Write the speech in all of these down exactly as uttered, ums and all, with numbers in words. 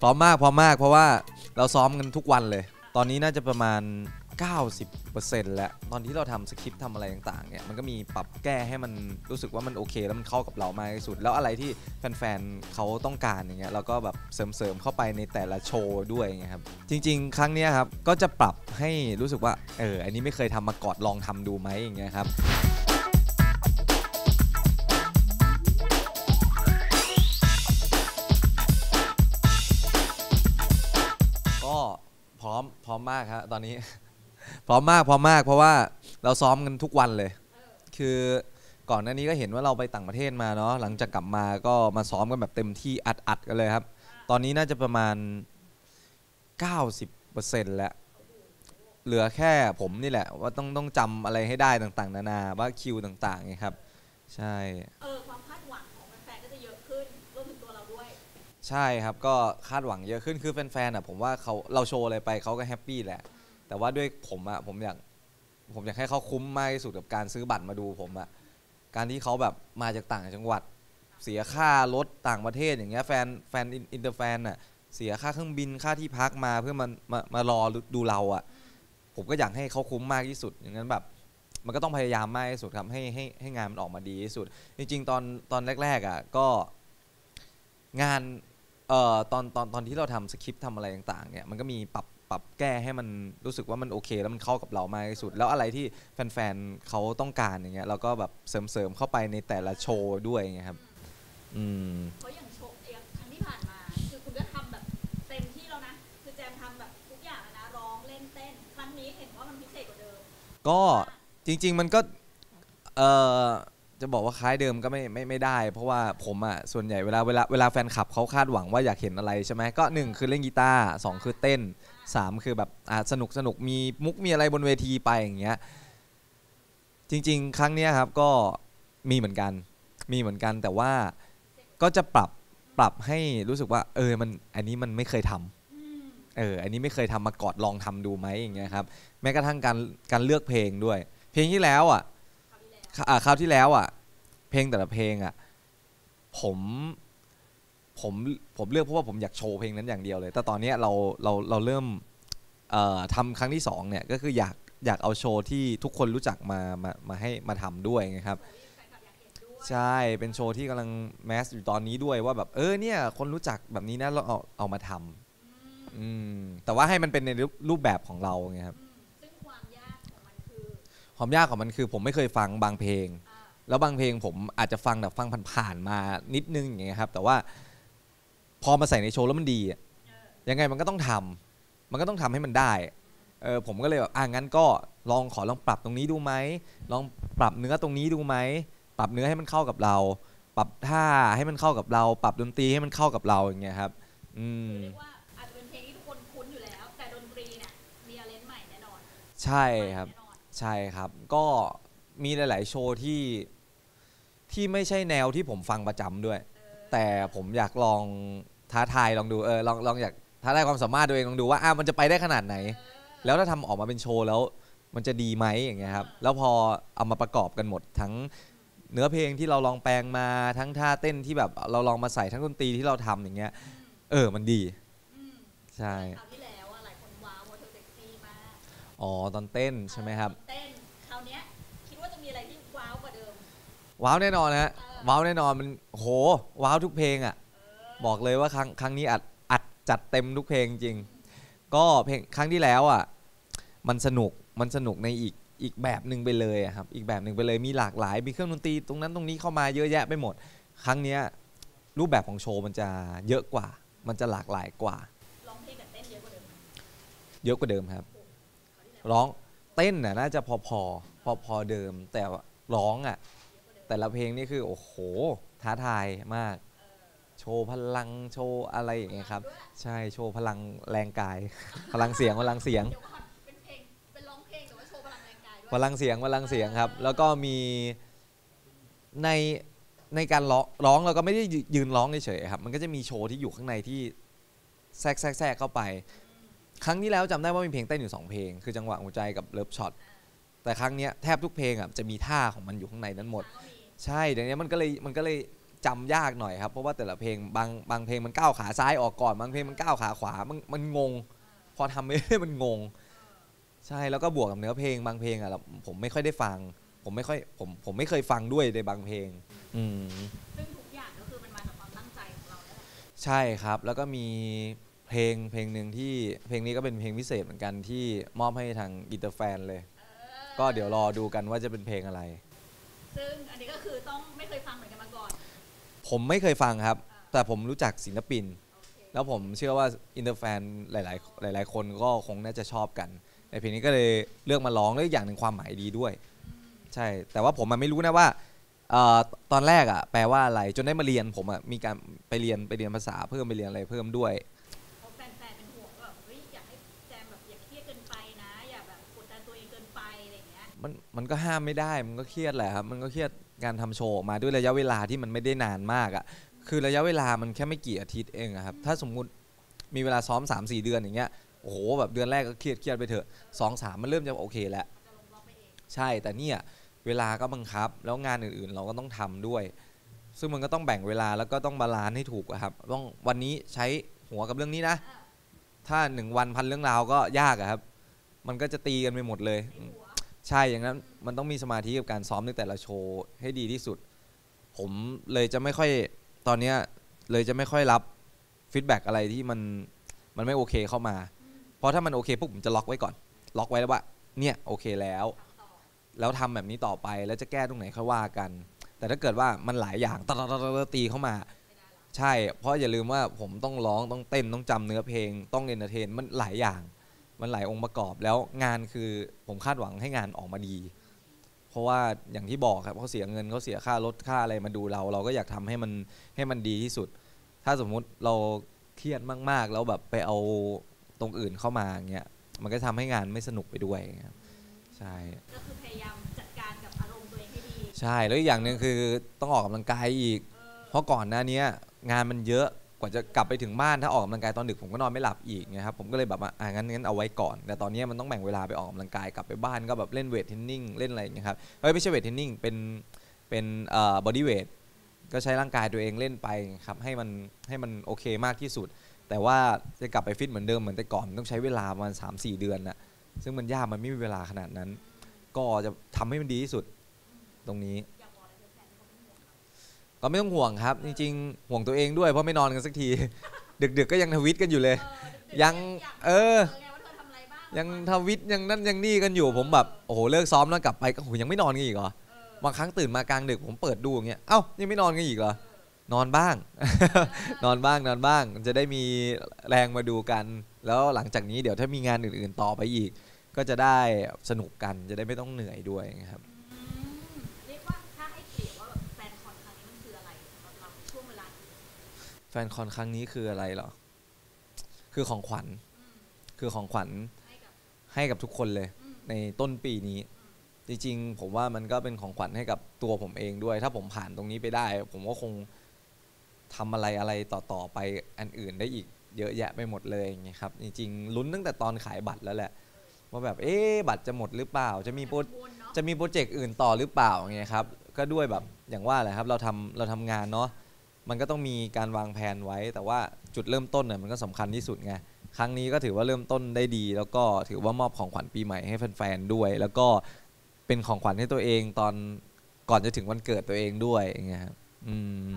พร้อมมากพร้อมมากเพราะว่าเราซ้อมกันทุกวันเลยตอนนี้น่าจะประมาณ เก้าสิบเปอร์เซ็นต์ แล้วตอนที่เราทำสคริปต์ทำอะไรต่างๆเนี่ยมันก็มีปรับแก้ให้มันรู้สึกว่ามันโอเคแล้วมันเข้ากับเรามากที่สุดแล้วอะไรที่แฟนๆเขาต้องการอย่างเงี้ยเราก็แบบเสริมๆเข้าไปในแต่ละโชว์ด้วยไงครับจริงๆครั้งนี้ครับก็จะปรับให้รู้สึกว่าเอออันนี้ไม่เคยทำมาก่อนลองทำดูไหมอย่างเงี้ยครับก็พร้อมพร้อมมากครับตอนนี้ พร้อมมากพร้อมมากเพราะว่าเราซ้อมกันทุกวันเลยคือก่อนหน้านี้ก็เห็นว่าเราไปต่างประเทศมาเนาะหลังจากกลับมาก็มาซ้อมกันแบบเต็มที่อัดๆกันเลยครับตอนนี้น่าจะประมาณ เก้าสิบเปอร์เซ็นต์ แล้วเหลือแค่ผมนี่แหละว่าต้องต้องจำอะไรให้ได้ต่างๆนานาว่าคิวต่างๆไงครับใช่เออความคาดหวังของแฟนๆก็จะเยอะขึ้นรวมถึงตัวเราด้วยใช่ครับก็คาดหวังเยอะขึ้นคือแฟนๆอ่ะผมว่าเขาเราโชว์อะไรไปเขาก็แฮปปี้แหละแต่ว่าด้วยผมอ่ะผมอยากผมอยากให้เขาคุ้มมากที่สุดกับการซื้อบัตรมาดูผมอ่ะการที่เขาแบบมาจากต่างจังหวัดเสียค่ารถต่างประเทศอย่างเงี้ยแฟนแฟนอินเตอร์แฟนอ่ะเสียค่าเครื่องบินค่าที่พักมาเพื่อมามามารอดูเราอ่ะผมก็อยากให้เขาคุ้มมากที่สุดอย่างนั้นแบบมันก็ต้องพยายามมากที่สุดครับให้ให้ให้งานมันออกมาดีที่สุดจริงๆตอนตอนแรกๆอ่ะก็งานเอ่อตอนตอนตอนที่เราทำสคริปต์ทำอะไรต่างๆเนี่ยมันก็มีปรับปรับแก้ให้มันรู้สึกว่ามันโอเคแล้วมันเข้ากับเรามากที่สุดแล้วอะไรที่แฟนๆเขาต้องการอย่างเงี้ยเราก็แบบเสริมๆเข้าไปในแต่ละโชว์ด้วยไงครับอืมเพราะอย่างโชว์อย่างครั้งที่ผ่านมาคือคุณก็ทำแบบเต็มที่แล้วนะคือแจมทำแบบทุกอย่างนะร้องเล่นเต้นครั้งนี้เห็นว่ามันพิเศษกว่าเดิมก็จริงๆมันก็เอ่อจะบอกว่าคล้ายเดิมก็ไม่ไม่ไม่ได้เพราะว่าผมอ่ะส่วนใหญ่เวลาเวลาเวลาแฟนคลับเขาคาดหวังว่าอยากเห็นอะไรใช่ไหมก็หนึ่งคือเล่นกีตาร์สองคือเต้นสามคือแบบอ่ะสนุกสนุกมีมุกมีอะไรบนเวทีไปอย่างเงี้ยจริงๆครั้งนี้ครับก็มีเหมือนกันมีเหมือนกันแต่ว่าก็จะปรับปรับให้รู้สึกว่าเออมันอันนี้มันไม่เคยทำเอออันนี้ไม่เคยทำมาก่อนลองทำดูไหมอย่างเงี้ยครับแม้กระทั่งการการเลือกเพลงด้วยเพลงที่แล้วอ่ะคราวที่แล้วอ่ะเพลงแต่ละเพลงอ่ะผมผมผมเลือกเพราะว่าผมอยากโชว์เพลงนั้นอย่างเดียวเลยแต่ตอนนี้เราเราเราเริ่มทำครั้งที่สองเนี่ยก็คืออยากอยากเอาโชว์ที่ทุกคนรู้จักมามามาให้มาทำด้วยไงครับใช่เป็นโชว์ที่กำลังแมสอยู่ตอนนี้ด้วยว่าแบบเออเนี่ยคนรู้จักแบบนี้นะเราเอาเอามาทำอืมแต่ว่าให้มันเป็นในรูปแบบของเราไงครับซึ่งความยากของมันคือความยากของมันคือผมไม่เคยฟังบางเพลงแล้วบางเพลงผมอาจจะฟังแบบฟังผ่านๆมานิดนึงอย่างเงี้ยครับแต่ว่าพอมาใส่ในโชว์แล้วมันดียังไงมันก็ต้องทำมันก็ต้องทำให้มันได้เออผมก็เลยแบบอ่ะงั้นก็ลองขอลองปรับตรงนี้ดูไหมลองปรับเนื้อตรงนี้ดูไหมปรับเนื้อให้มันเข้ากับเราปรับท่าให้มันเข้ากับเราปรับดนตรีให้มันเข้ากับเราอย่างเงี้ยครับอืมเรียกว่าอาจจะเป็นเพลงที่ทุกคนคุ้นอยู่แล้วแต่ดนตรีเนี่ยมีอะไรใหม่แน่นอนใช่ครับใช่ครับก็มีหลายๆโชว์ที่ที่ไม่ใช่แนวที่ผมฟังประจำด้วยแต่ผมอยากลองท้าทายลองดูเออลองลองอยากท้าทายความสามารถตัวเองลองดูว่าอ่ะมันจะไปได้ขนาดไหนแล้วถ้าทำออกมาเป็นโชว์แล้วมันจะดีไหมอย่างเงี้ยครับแล้วพอเอามาประกอบกันหมดทั้งเนื้อเพลงที่เราลองแปลงมาทั้งท่าเต้นที่แบบเราลองมาใส่ทั้งดนตรีที่เราทำอย่างเงี้ยเออมันดีใช่คราวที่แล้วหลายคนว้าวว่าเธอเซ็กซี่มากอ๋อตอนเต้นใช่ไหมครับเต้นคราวนี้คิดว่าจะมีอะไรที่ว้าวกว่าเดิมว้าวแน่นอนฮะว้าวแน่นอนมันโหว้าวทุกเพลงอ่ะบอกเลยว่าครั้งครั้งนี้อัดอัดจัดเต็มทุกเพลงจริงก็เพลงครั้งที่แล้วอ่ะมันสนุกมันสนุกในอีกอีกแบบหนึ่งไปเลยครับอีกแบบหนึ่งไปเลยมีหลากหลายมีเครื่องดนตรีตรงนั้นตรงนี้เข้ามาเยอะแยะไปหมดครั้งนี้รูปแบบของโชว์มันจะเยอะกว่ามันจะหลากหลายกว่าร้องเพลงแบบเต้นเยอะกว่าเดิมเยอะกว่าเดิมครับร้องเต้นน่ะน่าจะพอพอพอพอเดิมแต่ร้องอ่ะแต่ละเพลงนี่คือโอ้โหท้าทายมากโชว์พลังโชว์อะไรอย่างเงี้ยครับใช่โชว์พลังแรงกายพลังเสียงพลังเสียงเป็นเพลงเป็นร้องเพลงแต่ว่าโชว์พลังแรงกายด้วยพลังเสียงพลังเสียงครับแล้วก็มีในในการร้องร้องเราก็ไม่ได้ยืนร้องเฉยๆครับมันก็จะมีโชว์ที่อยู่ข้างในที่แทรกแทรกแทรกเข้าไปครั้งที่แล้วจำได้ว่ามีเพลงเต้นอยู่สองเพลงคือจังหวะหัวใจกับเลิฟช็อตแต่ครั้งนี้แทบทุกเพลงอ่ะจะมีท่าของมันอยู่ข้างในนั้นหมดใช่เดี๋ยวนี้มันก็เลยมันก็เลยจำยากหน่อยครับเพราะว่าแต่ละเพลงบางบางเพลงมันก้าวขาซ้ายออกก่อนบางเพลงมันก้าวขาขวามันมันงงพอทำไม่ได้มันงงใช่แล้วก็บวกกับเนื้อเพลงบางเพลงอ่ะผมไม่ค่อยได้ฟังผมไม่ค่อยผมผมไม่เคยฟังด้วยในบางเพลงอืมซึ่งทุกอย่างก็คือมันมาจากความตั้งใจของเราแล้วใช่ครับแล้วก็มีเพลงเพลงหนึ่งที่เพลงนี้ก็เป็นเพลงพิเศษเหมือนกันที่มอบให้ทางอินเตอร์แฟนเลยก็เดี๋ยวรอดูกันว่าจะเป็นเพลงอะไรซึ่งอันนี้ก็คือต้องไม่เคยฟังเหมือนกันมาก่อนผมไม่เคยฟังครับแต่ผมรู้จักศิลปินแล้วผมเชื่อว่าอินเตอร์แฟนหลายๆหลายๆคนก็คงน่าจะชอบกันในเพลงนี้ก็เลยเลือกมาร้องแล้วอย่างหนึ่งความหมายดีด้วยใช่แต่ว่าผมไม่รู้นะว่าตอนแรกอ่ะแปลว่าอะไรจนได้มาเรียนผมอ่ะมีการไปเรียนไปเรียนภาษาเพิ่มไปเรียนอะไรเพิ่มด้วยแฟนๆเป็นห่วงแบบเฮ้ยอยากให้แจมแบบอย่าเครียดเกินไปนะอย่าแบบกดดันตัวเองเกินไปอะไรอย่างเงี้ยมันมันก็ห้ามไม่ได้มันก็เครียดแหละครับมันก็เครียดการทำโชว์มาด้วยระยะเวลาที่มันไม่ได้นานมากอ่ะคือระยะเวลามันแค่ไม่กี่อาทิตย์เองครับถ้าสมมุติมีเวลาซ้อม สามสี่ เดือนอย่างเงี้ยโอ้โหแบบเดือนแรกก็เครียดเครียดไปเถอะ สอง สาม มันเริ่มจะโอเคแล้วใช่แต่เนี่ยเวลาก็บังคับแล้วงานอื่นๆเราก็ต้องทำด้วยซึ่งมันก็ต้องแบ่งเวลาแล้วก็ต้องบาลานซ์ให้ถูกครับต้องวันนี้ใช้หัวกับเรื่องนี้นะถ้าหนึ่งวันพันเรื่องราวก็ยากครับมันก็จะตีกันไปหมดเลยใช่อย่างนั้นมันต้องมีสมาธิกับการซ้อมในแต่ละโชว์ให้ดีที่สุดผมเลยจะไม่ค่อยตอนนี้เลยจะไม่ค่อยรับฟีดแบ็กอะไรที่มันมันไม่โอเคเข้ามาเพราะถ้ามันโอเคปุ๊บผมจะล็อกไว้ก่อนล็อกไว้แล้วว่าเนี่ยโอเคแล้วแล้วทำแบบนี้ต่อไปแล้วจะแก้ตรงไหนค่อยว่ากันแต่ถ้าเกิดว่ามันหลายอย่างตะตีเข้ามาใช่เพราะอย่าลืมว่าผมต้องร้องต้องเต้นต้องจำเนื้อเพลงต้องเอนเตอร์เทนมันหลายอย่างมันหลายองค์ประกอบแล้วงานคือผมคาดหวังให้งานออกมาดีเพราะว่าอย่างที่บอกครับเขาเสียเงินเขาเสียค่ารถค่าอะไรมาดูเราเราก็อยากทำให้มันให้มันดีที่สุดถ้าสมมุติเราเครียดมากๆแล้วแบบไปเอาตรงอื่นเข้ามาอย่างเงี้ยมันก็ทำให้งานไม่สนุกไปด้วยครับใช่ก็คือพยายามจัดการกับอารมณ์ตัวเองให้ดีใช่แล้วอีกอย่างหนึ่งคือต้องออกกำลังกายอีกเพราะก่อนหน้านี้งานมันเยอะกว่าจะกลับไปถึงบ้านถ้าออกกำลังกายตอนดึกผมก็นอนไม่หลับอีกนะครับผมก็เลยแบบว่าอ่างั้นงั้นเอาไว้ก่อนแต่ตอนนี้มันต้องแบ่งเวลาไปออกกำลังกายกลับไปบ้านก็แบบเล่นเวทเทรนนิ่งเล่นอะไรอย่างเงี้ยครับเฮ้ยไม่ใช่เวทเทรนนิ่งเป็นเป็นเอ่อบอดี้เวทก็ใช้ร่างกายตัวเองเล่นไปครับให้มันให้มันโอเคมากที่สุดแต่ว่าจะกลับไปฟิตเหมือนเดิมเหมือนแต่ก่อนต้องใช้เวลาประมาณ สามสี่ เดือนนะซึ่งมันยากมันไม่มีเวลาขนาดนั้นก็จะทำให้มันดีที่สุดตรงนี้ก็ไม่ต้องห่วงครับจริงๆห่วงตัวเองด้วยเพราะไม่นอนกันสักทีดึกๆก็ยังทวิตกันอยู่เลยยังเออยังทวิตยังนั่นยังนี่กันอยู่ผมแบบโอ้โหเลิกซ้อมแล้วกลับไปก็โอ้โหยังไม่นอนกันอีกเหรอบางครั้งตื่นมากลางดึกผมเปิดดูอย่างเงี้ยเอ้ายังไม่นอนกันอีกเหรอนอนบ้าง นอนบ้างนอนบ้างจะได้มีแรงมาดูกันแล้วหลังจากนี้เดี๋ยวถ้ามีงานอื่นๆต่อไปอีกก็จะได้สนุกกันจะได้ไม่ต้องเหนื่อยด้วยครับเรียกว่าถ้าให้เปรียบว่าแฟนคอนครั้งนี้มันคืออะไรสำหรับช่วงเวลาแฟนคอนครั้งนี้คืออะไรเหรอคือของขวัญคือของขวัญให้กับทุกคนเลยในต้นปีนี้จริงๆผมว่ามันก็เป็นของขวัญให้กับตัวผมเองด้วยถ้าผมผ่านตรงนี้ไปได้ผมก็คงทำอะไรอะไรต่อๆไปอันอื่นได้อีกเยอะแยะไปหมดเลยอย่างเงี้ยครับจริงๆลุ้นตั้งแต่ตอนขายบัตรแล้วแหละว่าแบบเอ๊ะบัตรจะหมดหรือเปล่าจะมีโปรจะมีโปรเจกต์อื่นต่อหรือเปล่าอย่างเงี้ยครับก็ด้วยแบบอย่างว่าแหละครับเราทำเราทำงานเนาะมันก็ต้องมีการวางแผนไว้แต่ว่าจุดเริ่มต้นเนี่ยมันก็สำคัญที่สุดไงครั้งนี้ก็ถือว่าเริ่มต้นได้ดีแล้วก็ถือว่ามอบของขวัญปีใหม่ให้แฟนๆด้วยแล้วก็เป็นของขวัญให้ตัวเองตอนก่อนจะถึงวันเกิดตัวเองด้วยอย่างเงี้ยครับอืม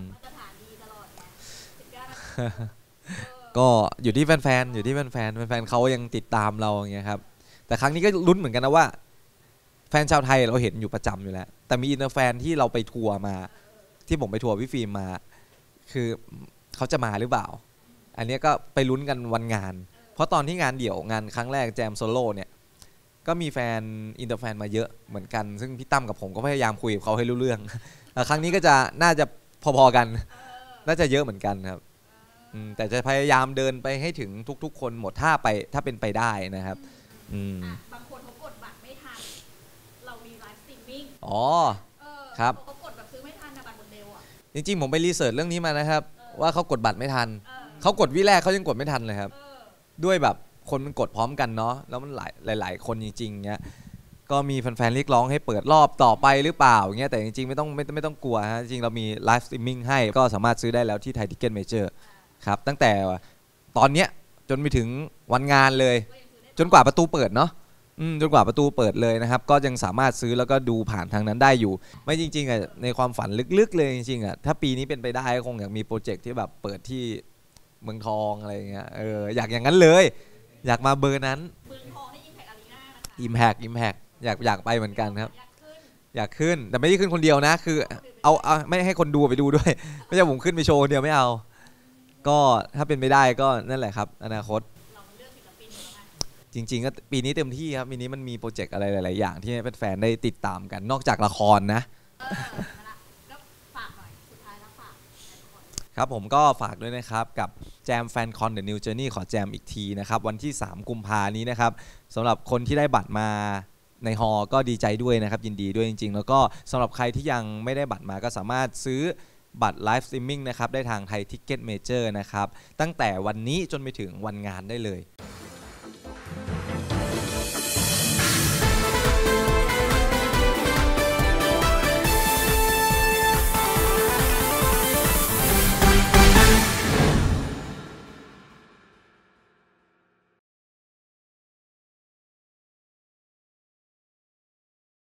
ก็อยู่ที่แฟนๆอยู่ที่แฟนๆแฟนๆเขายังติดตามเราอย่างเงี้ยครับแต่ครั้งนี้ก็ลุ้นเหมือนกันนะว่าแฟนชาวไทยเราเห็นอยู่ประจำอยู่แล้วแต่มีอินเตอร์แฟนที่เราไปทัวร์มาที่ผมไปทัวร์พี่ฟิล์มมาคือเขาจะมาหรือเปล่าอันนี้ก็ไปลุ้นกันวันงานเพราะตอนที่งานเดี่ยวงานครั้งแรกแจมโซโล่เนี่ยก็มีแฟนอินเตอร์แฟนมาเยอะเหมือนกันซึ่งพี่ตั้มกับผมก็พยายามคุยกับเขาให้รู้เรื่องครั้งนี้ก็จะน่าจะพอๆกันน่าจะเยอะเหมือนกันครับแต่จะพยายามเดินไปให้ถึงทุกๆคนหมดถ้าไปถ้าเป็นไปได้นะครับบางคนเขากดบัตรไม่ทันเรามีไลฟ์สตรีมมิ่งอ๋อครับเขากดแบบซื้อไม่ทันนะบัตรหมดเร็วอ่ะจริงๆผมไปรีเสิร์ชเรื่องนี้มานะครับว่าเขากดบัตรไม่ทันเขากดวิแรกเขายังกดไม่ทันเลยครับด้วยแบบคนมันกดพร้อมกันเนาะแล้วมันหลายหลายๆคนจริงๆเงี้ยก็มีแฟนๆเรียกร้องให้เปิดรอบต่อไปหรือเปล่าอย่างเงี้ยแต่จริงๆไม่ต้องไม่ไม่ต้องกลัวฮะจริงเรามีไลฟ์สตรีมมิ่งให้ก็สามารถซื้อได้แล้วที่ไทยทิกเก็ตเมเจอร์ครับตั้งแต่ตอนเนี้ยจนไปถึงวันงานเลยจนกว่าประตูเปิดเนาะจนกว่าประตูเปิดเลยนะครับก็ยังสามารถซื้อแล้วก็ดูผ่านทางนั้นได้อยู่ไม่จริงๆอ่ะในความฝันลึกๆเลยจริงๆอ่ะถ้าปีนี้เป็นไปได้คงอยากมีโปรเจกต์ที่แบบเปิดที่เมืองทองอะไรอย่างเงี้ยเอออยากอย่างนั้นเลยอยากมาเบอร์นั้นเมืองทองให้ Impact Arena นะคะ Impact Impact อยากอยากไปเหมือนกันครับอยากขึ้นแต่ไม่ได้ขึ้นคนเดียวนะคือเอาเอาไม่ให้คนดูไปดูด้วยไม่ใช่ผมขึ้นไปโชว์คนเดียวไม่เอาก็ถ้าเป็นไม่ได้ก็นั่นแหละครับอนาคตจริงๆก็ปีนี้เต็มที่ครับปีนี้มันมีโปรเจกต์อะไรหลายๆอย่างที่ให้แฟนๆได้ติดตามกันนอกจากละครนะครับผมก็ฝากด้วยนะครับกับแจมแฟนคอนเดอะนิวเจอร์นี่ขอแจมอีกทีนะครับวันที่สามกุมภานี้นะครับสำหรับคนที่ได้บัตรมาในฮอลก็ดีใจด้วยนะครับยินดีด้วยจริงๆแล้วก็สำหรับใครที่ยังไม่ได้บัตรมาก็สามารถซื้อบัตรไลฟ์สตรีมมิ่งนะครับได้ทางไทยทิกเก็ตเมเจอร์นะครับตั้งแต่วันนี้จนไปถึงวันงานได้เลย